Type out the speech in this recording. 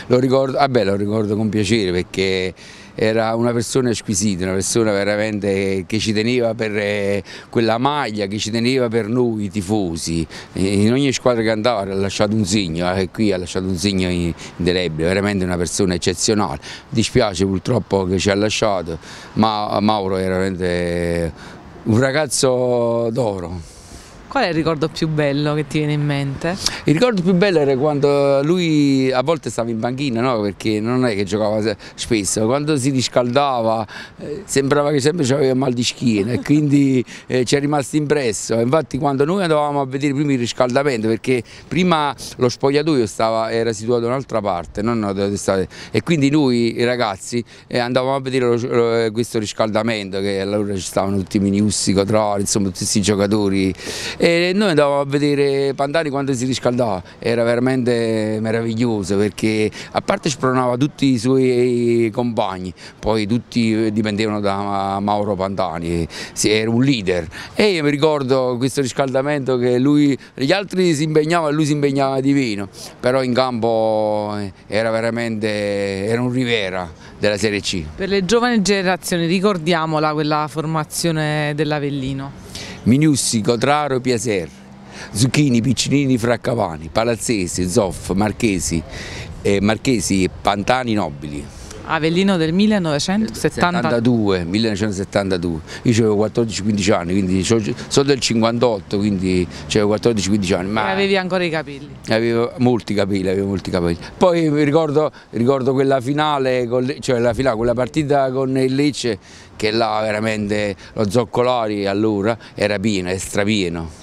Lo ricordo con piacere perché era una persona squisita, una persona veramente che ci teneva per quella maglia, che ci teneva per noi tifosi. In ogni squadra che andava ha lasciato un segno, e qui ha lasciato un segno indelebile, veramente una persona eccezionale. Dispiace purtroppo che ci ha lasciato, ma Mauro era veramente un ragazzo d'oro. Qual è il ricordo più bello che ti viene in mente? Il ricordo più bello era quando lui a volte stava in panchina, no? Perché non è che giocava spesso, quando si riscaldava sembrava che sempre aveva mal di schiena e quindi ci è rimasto impresso. Infatti quando noi andavamo a vedere prima il riscaldamento, perché prima lo spogliatoio era situato da un'altra parte, e quindi noi i ragazzi andavamo a vedere questo riscaldamento, che allora ci stavano tutti i Miniussi, Cotrari, insomma tutti questi giocatori. E noi andavamo a vedere Pantani quando si riscaldava, era veramente meraviglioso perché a parte spronava tutti i suoi compagni, poi tutti dipendevano da Mauro Pantani, era un leader. E io mi ricordo questo riscaldamento che gli altri si impegnavano e lui si impegnava di meno, però in campo era un Rivera della Serie C. Per le giovani generazioni ricordiamola quella formazione dell'Avellino. Miniussi, Cotraro, Piaser, Zucchini, Piccinini, Fraccavani, Palazzesi, Zoff, Marchesi e Pantani Nobili. Avellino del 1972. 1972. Io avevo 14-15 anni, quindi sono del 58, quindi avevo 14-15 anni. Ma avevi ancora i capelli? Avevo molti capelli. Poi mi ricordo quella finale, quella partita con il Lecce, che là veramente lo Zoccolari allora era pieno, è strapieno.